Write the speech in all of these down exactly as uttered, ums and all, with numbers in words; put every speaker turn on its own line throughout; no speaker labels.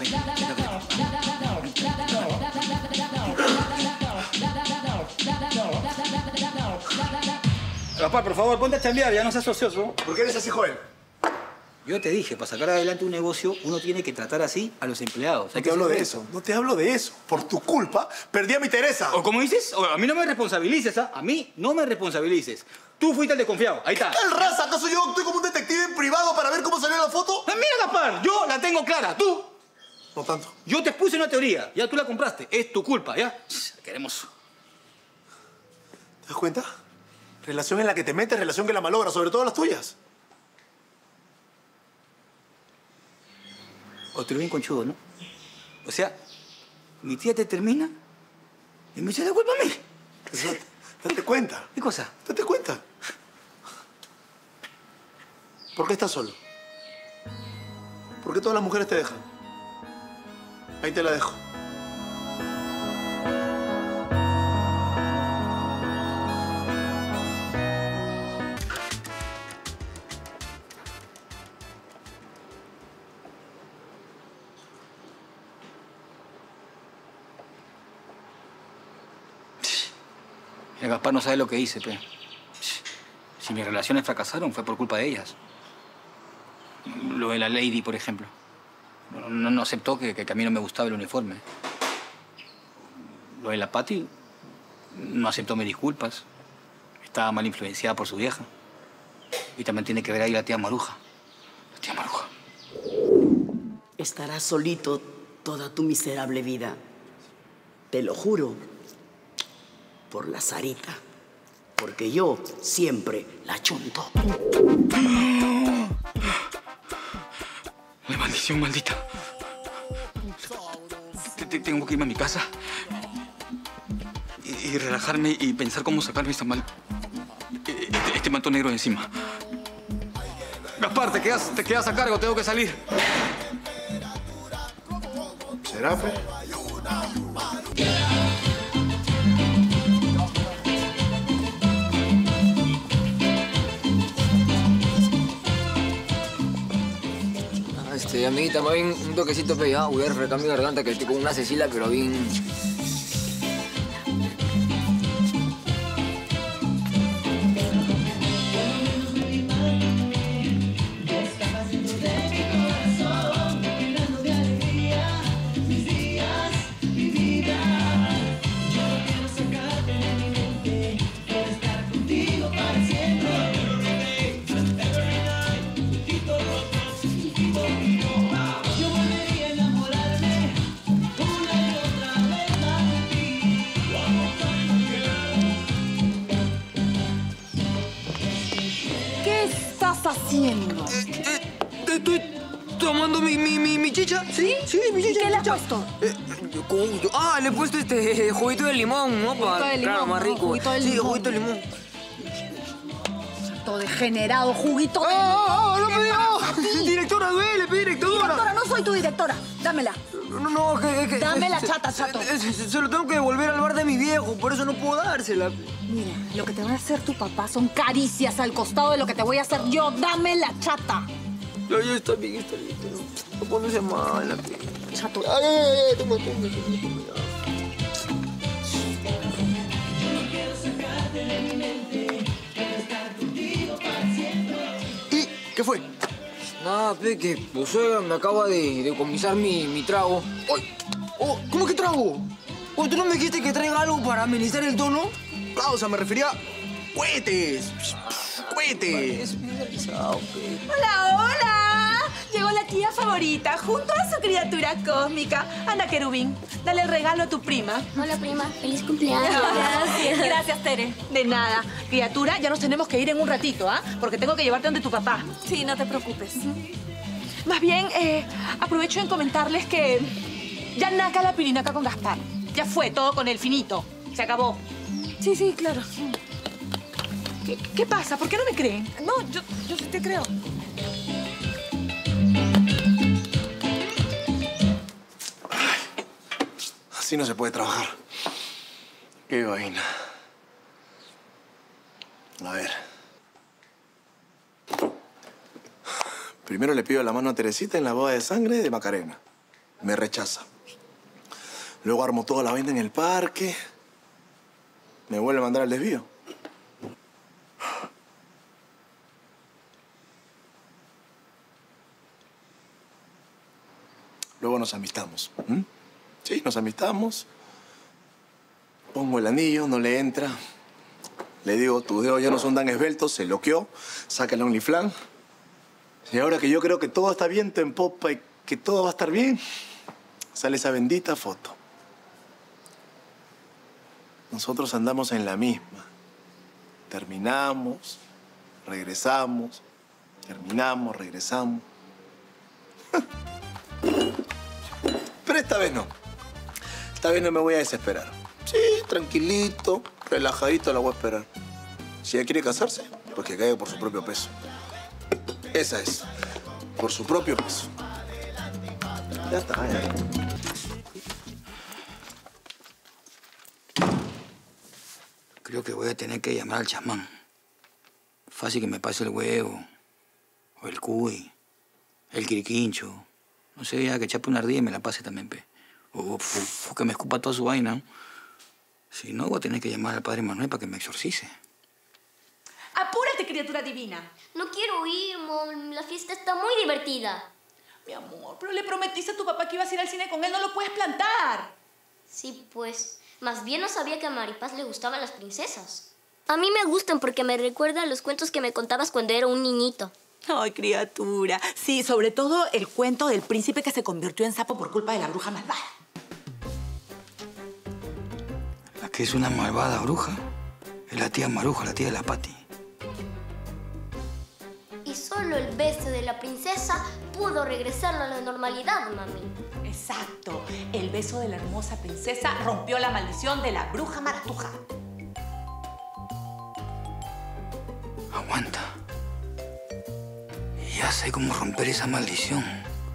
ven. Siéntate. Gaspar, por favor, ponte a chambear, ya no seas ocioso.
¿Por qué eres así, joven?
Yo te dije, para sacar adelante un negocio, uno tiene que tratar así a los empleados.
No te hablo de eso, no te hablo de eso. Por tu culpa, perdí a mi Teresa.
¿O cómo dices? O a mí no me responsabilices, ¿ah? A mí no me responsabilices. Tú fuiste el desconfiado, ahí está.
¿Qué tal raza? ¿Acaso yo estoy como un detective en privado para ver cómo salió la foto?
Ah, mira, Gaspar, yo la tengo clara. ¿Tú?
No tanto.
Yo te puse una teoría, ya tú la compraste. Es tu culpa, ¿ya? Queremos...
¿Te das cuenta? Relación en la que te metes, relación que la malogra, sobre todo las tuyas.
O te lo bien conchudo, ¿no? O sea, mi tía te termina y me echa la culpa a mí.
Date cuenta.
¿Qué cosa?
Date cuenta. ¿Por qué estás solo? ¿Por qué todas las mujeres te dejan? Ahí te la dejo.
El Gaspar no sabe lo que hice, pe. Si mis relaciones fracasaron, fue por culpa de ellas. Lo de la Lady, por ejemplo. No, no, no aceptó que, que a mí no me gustaba el uniforme. Lo de la Patty, no aceptó mis disculpas. Estaba mal influenciada por su vieja. Y también tiene que ver ahí la tía Maruja. La tía Maruja.
Estarás solito toda tu miserable vida. Te lo juro. Por la Sarita. Porque yo siempre la chunto.
La maldición maldita. Tengo que irme a mi casa y, y relajarme y pensar cómo sacarme esta mal... este, este manto negro de encima. Gaspar, te quedas, te quedas a cargo, tengo que salir.
¿Será, fe?
Este, amiguita, más bien un toquecito, pe, ya. Voy a refrescar mi garganta, que estoy con una Cecilia, pero bien...
haciendo?
Eh, eh, estoy tomando mi, mi, mi, mi chicha. ¿Sí? Sí, mi chicha.
¿Qué le has
chicha.
puesto?
Eh, ¿cómo? Yo- ah, le he puesto este juguito de limón, ¿no?
Juguito
Para,
de limón,
claro, más
¿no?
rico.
Juguito de
sí,
limón.
juguito de limón.
Todo degenerado, juguito de
¡Ah, ah, no
¿Qué
me
pasa a ti?
dio! Directora, duele, directora.
Directora, no soy tu directora. Dámela.
No, no, que... que
Dame la
se-
chata, chato.
Se, se- se lo tengo que devolver al bar de mi viejo, por eso no puedo dársela.
Mira, lo que te va a hacer tu papá son caricias al costado de lo que te voy a hacer yo. Dame la chata.
Ya, ya está bien, está bien. No ponerse mala, pe.
Chato.
Ay, ay, ay, ay, toma, toma, toma, toma, ya.
¿Y qué fue?
Nada, pe, que tu suegra me acaba de, de comisar mi, mi trago.
¡Ay! Oh, ¿cómo que trago?
Oye, ¿tú no me dijiste que traiga algo para amenizar el tono?
Claro, o sea, me refería a cohetes. Cohetes.
Es bien realizado, pe.
¡Hola, hola! Llegó la tía favorita junto a su criatura cósmica. Anda, querubín, dale el regalo a tu prima.
Hola, prima. Feliz cumpleaños.
Gracias. Gracias, Tere. De nada. Criatura, ya nos tenemos que ir en un ratito, ¿ah? Porque tengo que llevarte donde tu papá.
Sí, no te preocupes.
Más bien, eh, aprovecho en comentarles que ya naca la pirinaca con Gaspar. Ya fue, todo con el finito. Se acabó.
Sí, sí, claro.
¿Qué, qué pasa? ¿Por qué no me creen?
No, yo, yo sí te creo.
Así no se puede trabajar. Qué vaina. A ver. Primero le pido la mano a Teresita en la boda de sangre de Macarena. me rechaza. Luego armo toda la vaina en el parque. Me vuelve a mandar al desvío. Luego nos amistamos. ¿Mm? Sí, nos amistamos. Pongo el anillo, no le entra. Le digo, tus dedos ya no son tan esbeltos, se loqueó, saca el OnlyFans. Y ahora que yo creo que todo está viento en popa y que todo va a estar bien, sale esa bendita foto. Nosotros andamos en la misma. Terminamos, regresamos, terminamos, regresamos. Pero esta vez no. Esta vez no me voy a desesperar. Sí, tranquilito, relajadito la voy a esperar. Si ella quiere casarse, pues que caiga por su propio peso. Esa es, por su propio peso. Ya está, ya.
Creo que voy a tener que llamar al chamán. Fácil que me pase el huevo, o el cuy, el quiriquincho. No sé, ya que chape una ardilla y me la pase también, pe. O, o que me escupa toda su vaina. Si no, voy a tener que llamar al padre Manuel para que me exorcice.
¡Apúrate, criatura divina!
No quiero ir, Mom. La fiesta está muy divertida.
Mi amor, pero le prometiste a tu papá que ibas a ir al cine con él. No lo puedes plantar.
Sí, pues. Más bien no sabía que a Maripaz le gustaban las princesas. A mí me gustan porque me recuerdan los cuentos que me contabas cuando era un niñito.
Ay, criatura. Sí, sobre todo el cuento del príncipe que se convirtió en sapo por culpa de la bruja malvada.
La que es una malvada bruja es la tía Maruja, la tía de la Pati.
Y solo el beso de la princesa pudo regresarlo a la normalidad, mami.
Exacto. El beso de la hermosa princesa rompió la maldición de la bruja maratuja.
Aguanta. Ya sé cómo romper esa maldición.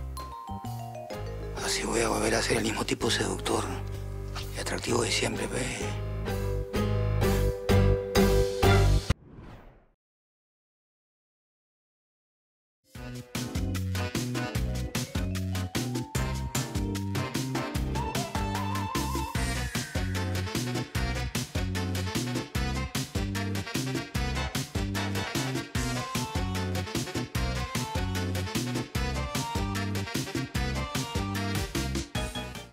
Así voy a volver a ser el mismo tipo seductor y atractivo de siempre, ve.